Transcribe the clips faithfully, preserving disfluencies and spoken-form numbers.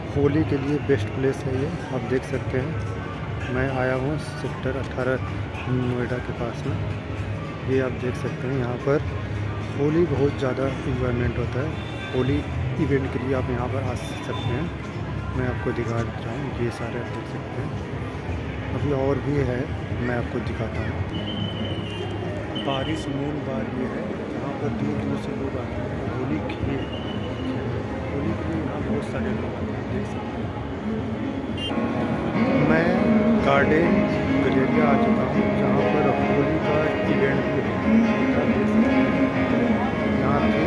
होली के लिए best place है ये, आप देख सकते हैं। मैं आया हूँ सेक्टर अठारह नोएडा के पास में। ये आप देख सकते हैं, यहाँ पर होली बहुत ज़्यादा इंजॉयमेंट होता है। होली इवेंट के लिए आप यहाँ पर आ सकते हैं। मैं आपको दिखा रहा हूँ, ये सारे आप देख सकते हैं। अभी और भी है, मैं आपको दिखाता हूँ। बारिश मेन बार ये है, यहाँ पर दूर दूर से लोग आते हैं होली खेल होली के लिए। यहाँ बहुत सारे लोग आते हैं, देख सकते हैं। मैं गार्डन गैलेरिया आ चुका हूँ, जहाँ पर होली का इवेंट भी होता है, देख सकते हैं। यहाँ पे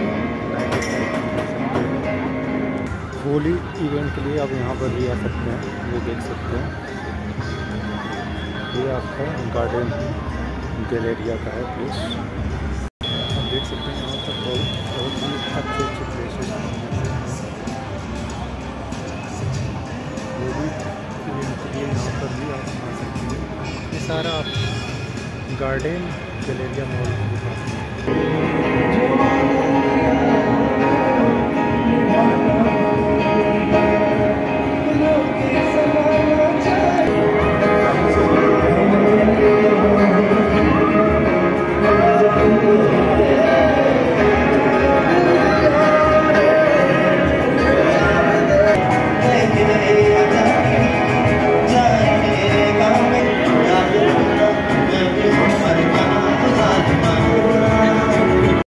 होली इवेंट के लिए आप यहाँ पर भी आ सकते हैं, ये देख सकते हैं। ये आपका गार्डन गैलेरिया का है प्लेस, आप देख सकते हैं। यहाँ पर बहुत बहुत ही अच्छे अच्छे प्लेसेस हैं। होली इवेंट के लिए यहाँ पर भी आप आ सकते हैं। ये सारा आप गार्डन गैलेरिया मॉल